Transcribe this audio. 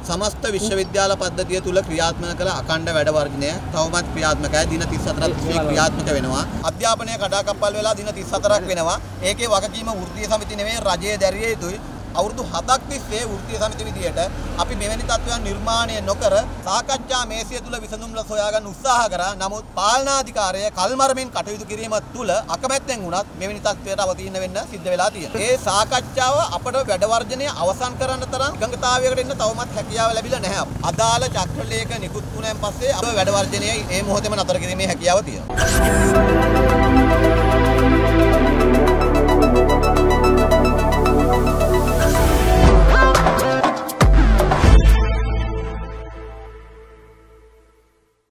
සමස්ත විශ්වවිද්‍යාල පද්ධතිය තුල ක්‍රියාත්මක කළ අඛණ්ඩ වැඩ වර්ජනය තවමත් ක්‍රියාත්මකයි. දින 34ක් ක්‍රියාත්මක වෙනවා. අධ්‍යාපනය කඩාකප්පල් වෙලා දින 34ක් වෙනවා. ඒකේ වගකීම වෘත්තීය සමිති නෙවෙයි රජයේ දැරිය යුතුයි. අවුරුදු 7ක් තිස්සේ වෘත්තීය සමිති විදියට අපි මෙවැනි තත්ත්වයන් නිර්මාණය නොකර සාකච්ඡා මේසය තුල විසඳුම් සොයාගන්න උත්සාහ කරා. නමුත් පාලනාධිකාරය කල්මරමින් කටයුතු කිරීම තුල අකමැත්තෙන් වුණත් මෙවැනි තත්ත්වයට අවතීර්ණ වෙන්න සිද්ධ වෙලා තියෙනවා. ඒ සාකච්ඡාව අපට වැඩ වර්ජනය අවසන් කරන්න තරම් එකඟතාවයකට එන්න තවමත් හැකියාව ලැබිලා නැහැ. අදාළ චක්‍රලේඛ නිකුත් වුණාන් පස්සේ අපේ වැඩ වර්ජනය මේ මොහොතේම නතර කිරීමේ හැකියාව තියෙනවා.